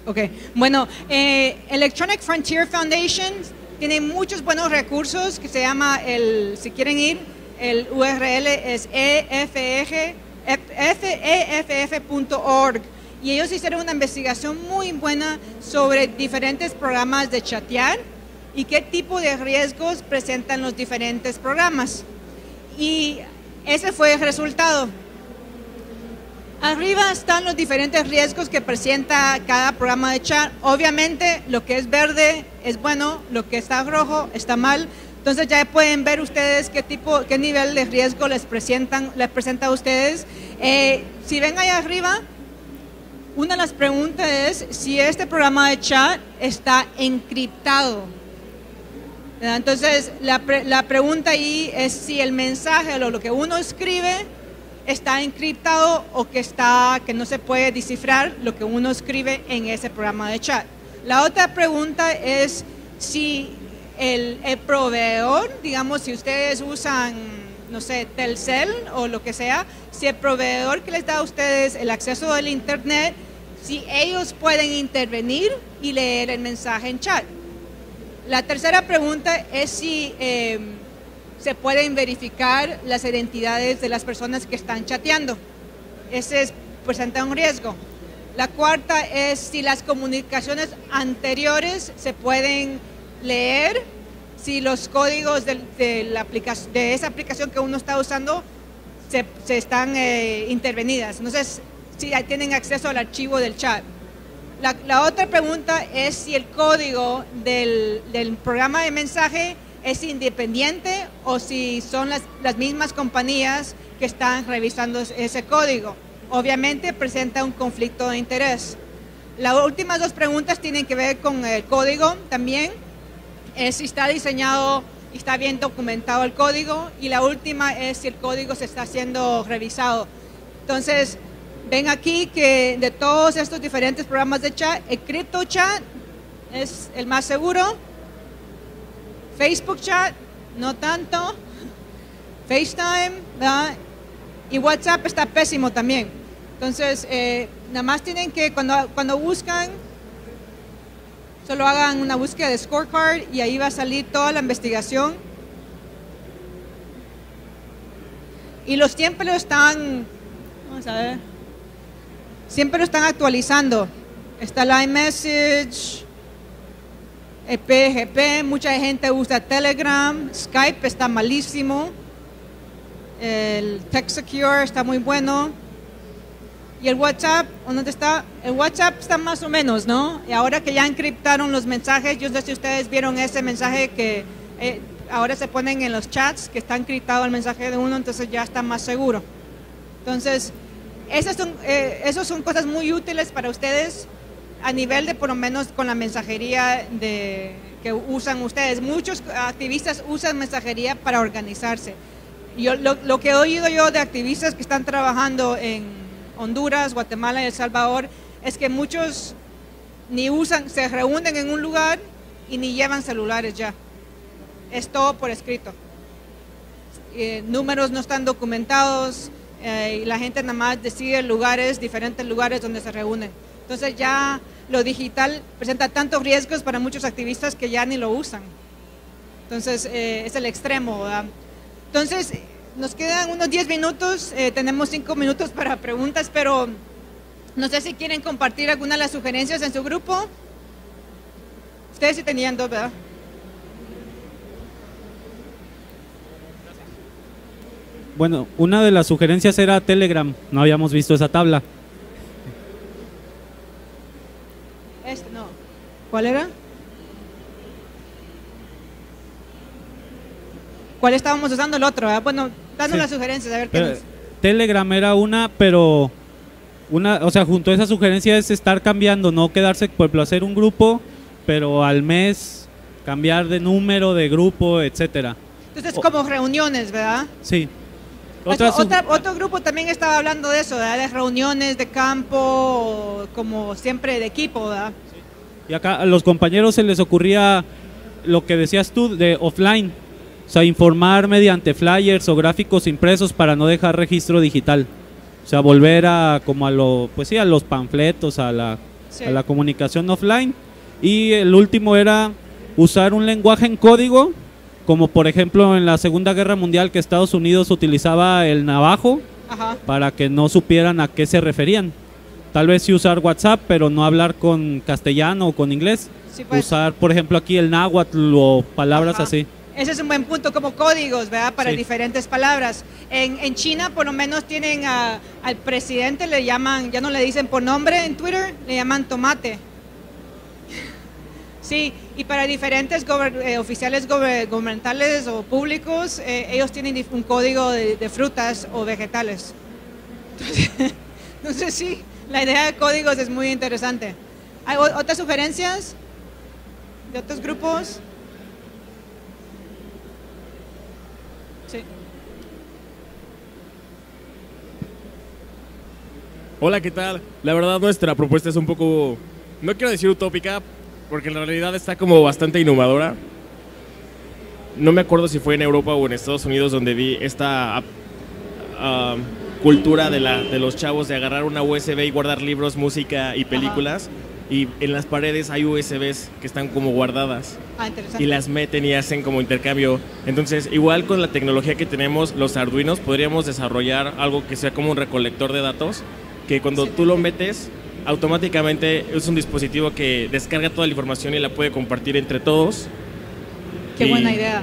Ok, bueno, Electronic Frontier Foundation tiene muchos buenos recursos que se llama, si quieren ir, el URL es EFF.org y ellos hicieron una investigación muy buena sobre diferentes programas de chatear y qué tipo de riesgos presentan los diferentes programas. Y ese fue el resultado. Arriba están los diferentes riesgos que presenta cada programa de chat. Obviamente, lo que es verde es bueno, lo que está rojo está mal. Entonces ya pueden ver ustedes qué nivel de riesgo les presenta a ustedes. Si ven ahí arriba, una de las preguntas es si este programa de chat está encriptado. Entonces la pregunta ahí es si el mensaje o lo que uno escribe está encriptado o que no se puede descifrar lo que uno escribe en ese programa de chat. La otra pregunta es si el proveedor, digamos, si ustedes usan, no sé, Telcel o lo que sea, si el proveedor que les da a ustedes el acceso al internet, si ellos pueden intervenir y leer el mensaje en chat. La tercera pregunta es si se pueden verificar las identidades de las personas que están chateando. Ese presenta un riesgo. La cuarta es si las comunicaciones anteriores se pueden leer, si los códigos de esa aplicación que uno está usando se están intervenidas. No sé si tienen acceso al archivo del chat. La otra pregunta es si el código del programa de mensaje es independiente o si son las mismas compañías que están revisando ese código. Obviamente presenta un conflicto de interés. Las últimas dos preguntas tienen que ver con el código también. Es si está diseñado y está bien documentado el código. Y la última es si el código se está siendo revisado. Entonces, ven aquí que de todos estos diferentes programas de chat, el CryptoChat es el más seguro. Facebook Chat, no tanto. FaceTime, ¿verdad? Y WhatsApp está pésimo también. Entonces, nada más tienen que, cuando buscan, solo hagan una búsqueda de scorecard y ahí va a salir toda la investigación. Y siempre lo están, vamos a ver, siempre lo están actualizando. Está el iMessage, el PGP, mucha gente usa Telegram, Skype está malísimo, el TextSecure está muy bueno, y el WhatsApp, ¿dónde está? El WhatsApp está más o menos, ¿no? Y ahora que ya encriptaron los mensajes, yo no sé si ustedes vieron ese mensaje que ahora se ponen en los chats, que está encriptado el mensaje de uno, entonces ya está más seguro. Entonces, esas son cosas muy útiles para ustedes a nivel de por lo menos con la mensajería que usan ustedes. Muchos activistas usan mensajería para organizarse. Lo que he oído yo de activistas que están trabajando en Honduras, Guatemala y El Salvador es que muchos se reúnen en un lugar y ni llevan celulares ya. Es todo por escrito. Números no están documentados y la gente nada más decide diferentes lugares donde se reúnen. Entonces ya lo digital presenta tantos riesgos para muchos activistas que ya ni lo usan. Entonces es el extremo, ¿verdad? Entonces nos quedan unos 10 minutos, tenemos 5 minutos para preguntas, pero no sé si quieren compartir alguna de las sugerencias en su grupo. Ustedes sí tenían dos, ¿verdad? Bueno, una de las sugerencias era Telegram, no habíamos visto esa tabla. No. ¿Cuál era? ¿Cuál estábamos usando? El otro, ¿verdad? Bueno, danos las sugerencias, a ver qué nos... Telegram era una, pero o sea, junto a esa sugerencia es estar cambiando, no quedarse, por ejemplo, hacer un grupo, pero al mes cambiar de número, de grupo, etcétera. Entonces, como reuniones, ¿verdad? Sí. Otro grupo también estaba hablando de eso, ¿verdad? De reuniones de campo, como siempre de equipo, ¿verdad? Y acá a los compañeros se les ocurría lo que decías tú, de offline, o sea, informar mediante flyers o gráficos impresos para no dejar registro digital. O sea, volver a los panfletos, a la comunicación offline. Y el último era usar un lenguaje en código, como por ejemplo en la Segunda Guerra Mundial, que Estados Unidos utilizaba el navajo. Ajá. Para que no supieran a qué se referían. Tal vez sí usar WhatsApp, pero no hablar con castellano o con inglés. Sí, pues. Usar, por ejemplo, aquí el náhuatl o palabras así. Ese es un buen punto, como códigos, ¿verdad? Para diferentes palabras. En China, por lo menos, tienen al presidente, le llaman, ya no le dicen por nombre en Twitter, le llaman tomate. Sí, y para diferentes oficiales gubernamentales o públicos, ellos tienen un código de frutas o vegetales. Entonces, sí, la idea de códigos es muy interesante. ¿Hay otras sugerencias de otros grupos? Sí. Hola, ¿qué tal? La verdad nuestra propuesta es un poco, no quiero decir utópica, porque en realidad está como bastante innovadora. No me acuerdo si fue en Europa o en Estados Unidos donde vi esta cultura de los chavos de agarrar una USB y guardar libros, música y películas. Y en las paredes hay USBs que están como guardadas. Interesante. Y las meten y hacen como intercambio. Entonces, igual con la tecnología que tenemos, los Arduinos, podríamos desarrollar algo que sea como un recolector de datos, que cuando tú lo metes, automáticamente es un dispositivo que descarga toda la información y la puede compartir entre todos. Qué buena idea.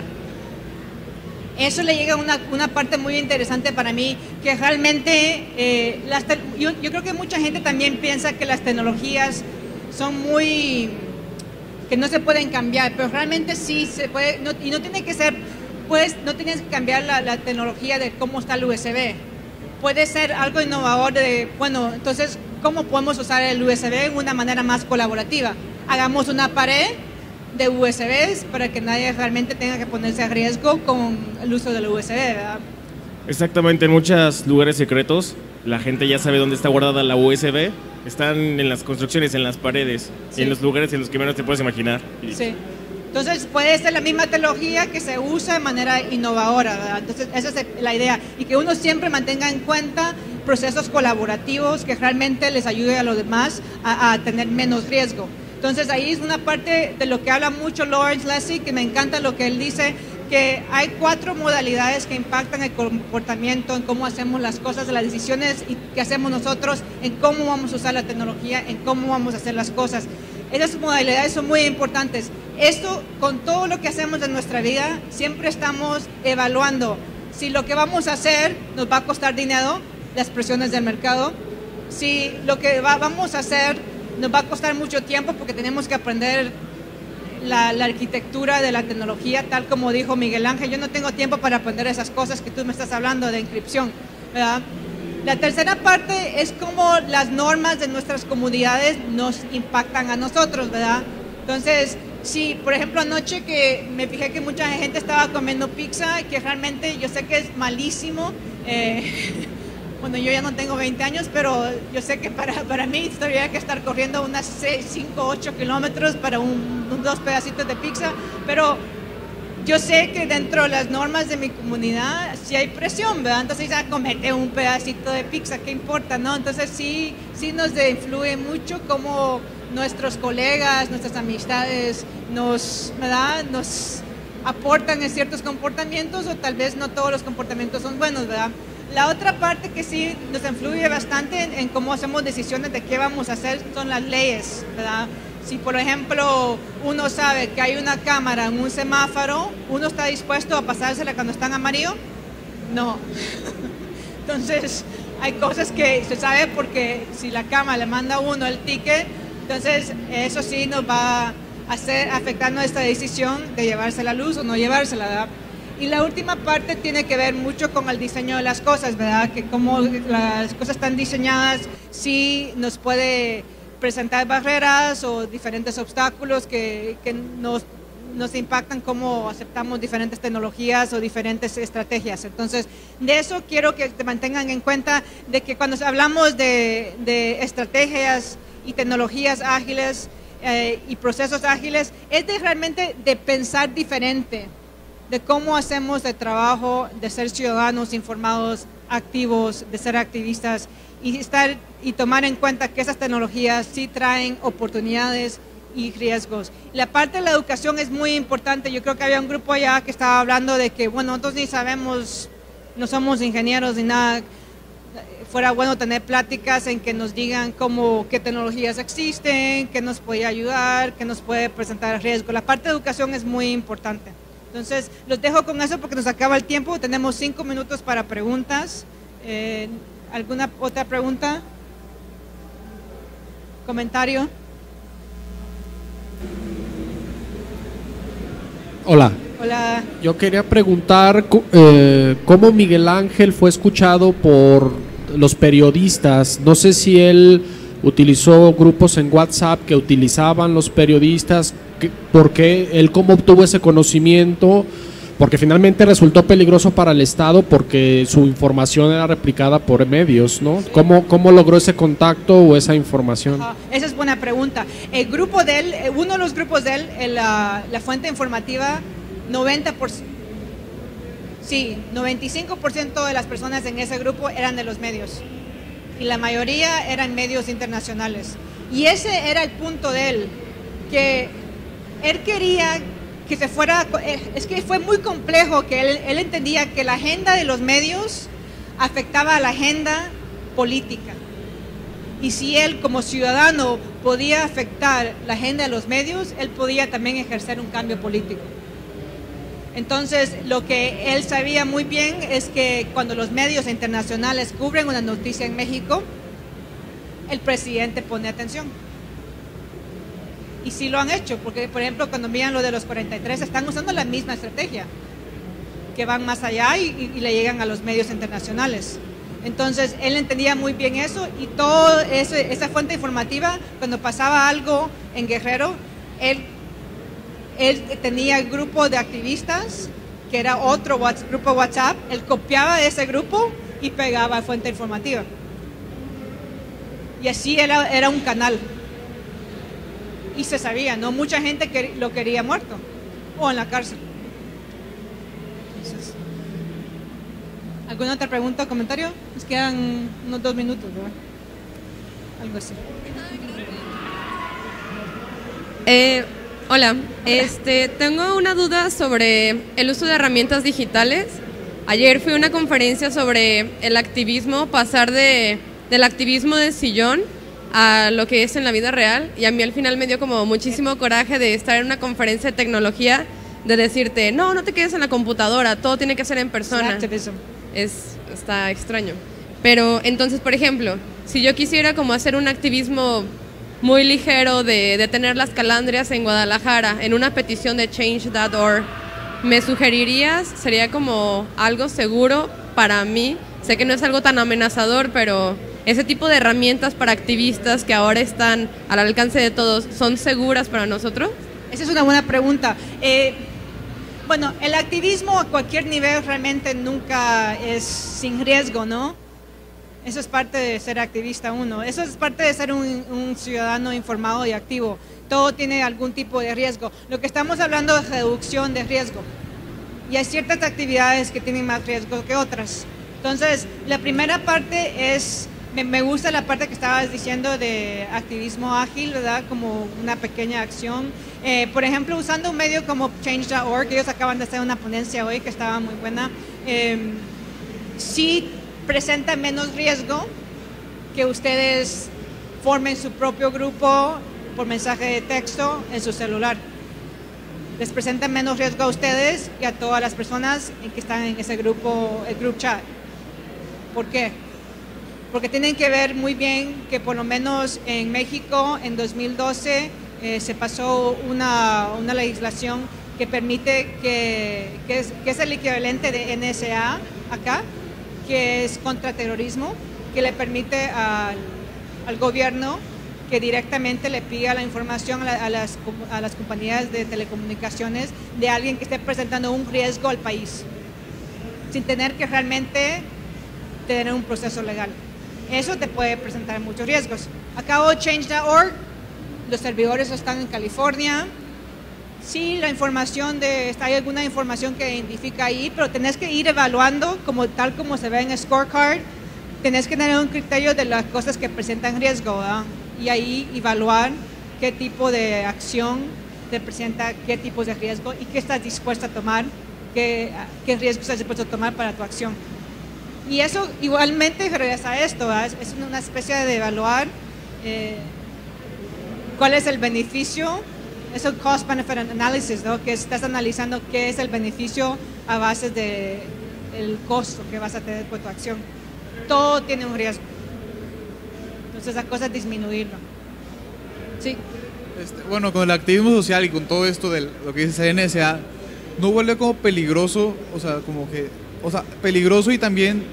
Eso le llega a una parte muy interesante para mí, que realmente yo creo que mucha gente también piensa que las tecnologías son muy, que no se pueden cambiar, pero realmente sí se puede, y no tiene que ser, pues no tienes que cambiar la tecnología de cómo está el USB. Puede ser algo innovador de, bueno, entonces, ¿cómo podemos usar el USB de una manera más colaborativa? Hagamos una pared de USBs para que nadie realmente tenga que ponerse a riesgo con el uso del USB, ¿verdad? Exactamente, en muchos lugares secretos la gente ya sabe dónde está guardada la USB. Están en las construcciones, en las paredes, en los lugares en los que menos te puedes imaginar. Sí. Entonces puede ser la misma tecnología que se usa de manera innovadora, ¿verdad? Entonces esa es la idea, y que uno siempre mantenga en cuenta procesos colaborativos que realmente les ayuden a los demás a tener menos riesgo. Entonces ahí es una parte de lo que habla mucho Lawrence Lessig, que me encanta lo que él dice, que hay 4 modalidades que impactan el comportamiento, en cómo hacemos las cosas, las decisiones que hacemos nosotros, en cómo vamos a usar la tecnología, en cómo vamos a hacer las cosas. Esas modalidades son muy importantes. Esto, con todo lo que hacemos en nuestra vida, siempre estamos evaluando si lo que vamos a hacer nos va a costar dinero, las presiones del mercado, si lo que vamos a hacer nos va a costar mucho tiempo porque tenemos que aprender la arquitectura de la tecnología, tal como dijo Miguel Ángel. Yo no tengo tiempo para aprender esas cosas que tú me estás hablando de inscripción, ¿verdad? La tercera parte es cómo las normas de nuestras comunidades nos impactan a nosotros, ¿verdad? Entonces, sí, por ejemplo, anoche que me fijé que mucha gente estaba comiendo pizza, que realmente yo sé que es malísimo. Bueno, yo ya no tengo 20 años, pero yo sé que para mí tendría que estar corriendo unas 6, 5, 8 kilómetros para 2 pedacitos de pizza, pero yo sé que dentro de las normas de mi comunidad sí hay presión, ¿verdad? Entonces ya comete un pedacito de pizza, ¿qué importa, no? Entonces sí nos influye mucho cómo nuestros colegas, nuestras amistades ¿verdad? Nos aportan en ciertos comportamientos, o tal vez no todos los comportamientos son buenos, ¿verdad? La otra parte que sí nos influye bastante en cómo hacemos decisiones de qué vamos a hacer son las leyes, ¿verdad? Si, por ejemplo, uno sabe que hay una cámara en un semáforo, ¿uno está dispuesto a pasársela cuando está en amarillo? No. Entonces, hay cosas que se sabe porque si la cámara le manda a uno el ticket, entonces eso sí nos va a afectar nuestra decisión de llevarse la luz o no llevársela, ¿verdad? Y la última parte tiene que ver mucho con el diseño de las cosas, ¿verdad? Que como las cosas están diseñadas, sí nos puede presentar barreras o diferentes obstáculos que nos impactan cómo aceptamos diferentes tecnologías o diferentes estrategias. Entonces, de eso quiero que te mantengan en cuenta, de que cuando hablamos de estrategias y tecnologías ágiles y procesos ágiles, es realmente de pensar diferente, de cómo hacemos el trabajo de ser ciudadanos informados activos, de ser activistas y tomar en cuenta que esas tecnologías sí traen oportunidades y riesgos. La parte de la educación es muy importante. Yo creo que había un grupo allá que estaba hablando de que, bueno, nosotros ni sabemos, no somos ingenieros ni nada. Fuera bueno tener pláticas en que nos digan qué tecnologías existen, qué nos puede ayudar, qué nos puede presentar riesgo. La parte de educación es muy importante. Entonces, los dejo con eso porque nos acaba el tiempo. Tenemos 5 minutos para preguntas. ¿Alguna otra pregunta? ¿Comentario? Hola. Hola. Yo quería preguntar cómo Miguel Ángel fue escuchado por los periodistas. No sé si él utilizó grupos en WhatsApp que utilizaban los periodistas. ¿Por qué él cómo obtuvo ese conocimiento? Porque finalmente resultó peligroso para el Estado porque su información era replicada por medios, ¿no? ¿Cómo logró ese contacto o esa información? Esa es buena pregunta. El grupo de él, uno de los grupos de él, la fuente informativa, 95% de las personas en ese grupo eran de los medios y la mayoría eran medios internacionales. Y ese era el punto de él, que él quería que se fuera, es que fue muy complejo, que él entendía que la agenda de los medios afectaba a la agenda política. Y si él como ciudadano podía afectar la agenda de los medios, él podía también ejercer un cambio político. Entonces, lo que él sabía muy bien es que cuando los medios internacionales cubren una noticia en México, el presidente pone atención. Y sí lo han hecho, porque por ejemplo cuando miran lo de los 43 están usando la misma estrategia, que van más allá y le llegan a los medios internacionales. Entonces él entendía muy bien eso y toda esa fuente informativa, cuando pasaba algo en Guerrero, él tenía el grupo de activistas, que era otro grupo WhatsApp, él copiaba ese grupo y pegaba a fuente informativa. Y así era un canal. Y se sabía, ¿no? Mucha gente lo quería muerto o en la cárcel. Entonces, ¿alguna otra pregunta o comentario? Nos quedan unos 2 minutos, ¿verdad? Algo así. Hola, tengo una duda sobre el uso de herramientas digitales. Ayer fui a una conferencia sobre el activismo, pasar del activismo de sillón a lo que es en la vida real, y a mí al final me dio como muchísimo coraje de estar en una conferencia de tecnología, de decirte, no te quedes en la computadora, todo tiene que ser en persona. Está extraño. Pero entonces, por ejemplo, si yo quisiera como hacer un activismo muy ligero de detener las calandrias en Guadalajara, en una petición de change.org, ¿me sugerirías? Sería como algo seguro para mí. Sé que no es algo tan amenazador, pero ese tipo de herramientas para activistas que ahora están al alcance de todos, ¿son seguras para nosotros? Esa es una buena pregunta. Bueno, el activismo a cualquier nivel realmente nunca es sin riesgo, ¿no? Eso es parte de ser activista uno. Eso es parte de ser un ciudadano informado y activo. Todo tiene algún tipo de riesgo. Lo que estamos hablando es reducción de riesgo. Y hay ciertas actividades que tienen más riesgo que otras. Entonces, la primera parte es, me gusta la parte que estabas diciendo de activismo ágil, ¿verdad? Como una pequeña acción. Por ejemplo, usando un medio como change.org, ellos acaban de hacer una ponencia hoy que estaba muy buena. Sí presenta menos riesgo que ustedes formen su propio grupo por mensaje de texto en su celular. Les presenta menos riesgo a ustedes y a todas las personas que están en ese grupo, el group chat. ¿Por qué? Porque tienen que ver muy bien que por lo menos en México en 2012 se pasó una legislación que permite que es el equivalente de NSA acá, que es contra terrorismo, que le permite al gobierno que directamente le pida la información a las compañías de telecomunicaciones de alguien que esté presentando un riesgo al país, sin tener que realmente tener un proceso legal. Eso te puede presentar muchos riesgos. Acabo Change.org, los servidores están en California, Sí, la información hay alguna información que identifica ahí, pero tenés que ir evaluando tal como se ve en Scorecard. Tenés que tener un criterio de las cosas que presentan riesgo, ¿verdad? Y ahí evaluar qué tipo de acción te presenta, qué tipos de riesgo y qué estás dispuesto a tomar, qué riesgo estás dispuesto a tomar para tu acción. Y eso igualmente regresa a esto, ¿verdad? Es una especie de evaluar cuál es el beneficio. Es un cost-benefit analysis, ¿no? Que estás analizando qué es el beneficio a base del costo que vas a tener por tu acción. Todo tiene un riesgo. Entonces la cosa es disminuirlo. Sí. Bueno, con el activismo social y con todo esto de lo que dice CNSA, ¿no vuelve como peligroso? Peligroso y también,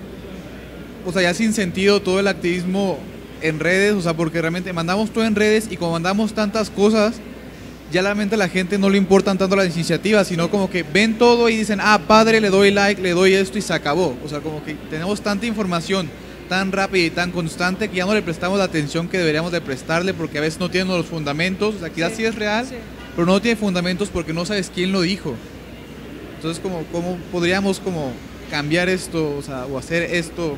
ya sin sentido todo el activismo en redes, porque realmente mandamos todo en redes y como mandamos tantas cosas, ya realmente a la gente no le importan tanto las iniciativas, sino como que ven todo y dicen, padre, le doy like, le doy esto y se acabó. Como que tenemos tanta información tan rápida y tan constante que ya no le prestamos la atención que deberíamos de prestarle porque a veces no tienen los fundamentos, quizás sí es real, pero no tiene fundamentos porque no sabes quién lo dijo. Entonces, ¿cómo podríamos cambiar esto, o hacer esto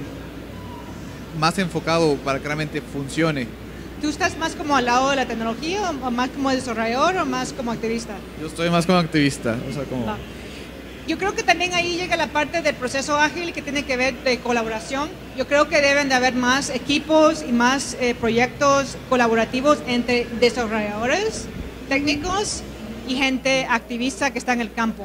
más enfocado para que realmente funcione? ¿Tú estás más como al lado de la tecnología o más como desarrollador o más como activista? Yo estoy más como activista, Yo creo que también ahí llega la parte del proceso ágil que tiene que ver de colaboración. Yo creo que deben de haber más equipos y más proyectos colaborativos entre desarrolladores, técnicos y gente activista que está en el campo.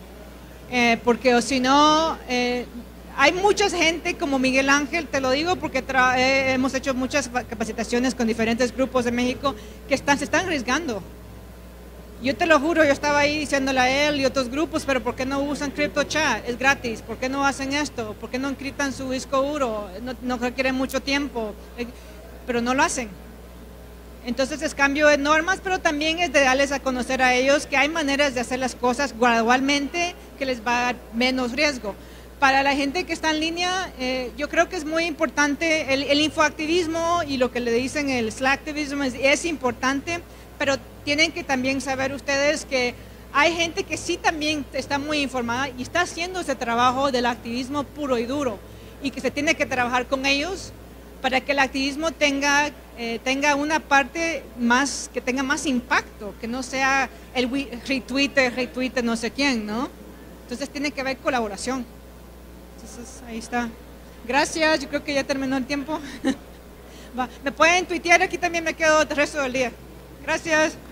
Porque o si no, hay mucha gente como Miguel Ángel, te lo digo porque hemos hecho muchas capacitaciones con diferentes grupos de México que se están arriesgando. Yo te lo juro, yo estaba ahí diciéndole a él y otros grupos, pero ¿por qué no usan CryptoChat? Es gratis. ¿Por qué no hacen esto? ¿Por qué no encriptan su disco duro? No requiere mucho tiempo, pero no lo hacen. Entonces es cambio de normas, pero también es de darles a conocer a ellos que hay maneras de hacer las cosas gradualmente que les va a dar menos riesgo. Para la gente que está en línea, yo creo que es muy importante el infoactivismo y lo que le dicen el slacktivism es importante, pero tienen que también saber ustedes que hay gente que sí también está muy informada y está haciendo ese trabajo del activismo puro y duro y que se tiene que trabajar con ellos para que el activismo tenga una parte más, que tenga más impacto, que no sea el retweet no sé quién, ¿no? Entonces tiene que haber colaboración. Entonces ahí está. Gracias, yo creo que ya terminó el tiempo. Me pueden tuitear, aquí también me quedo el resto del día. Gracias.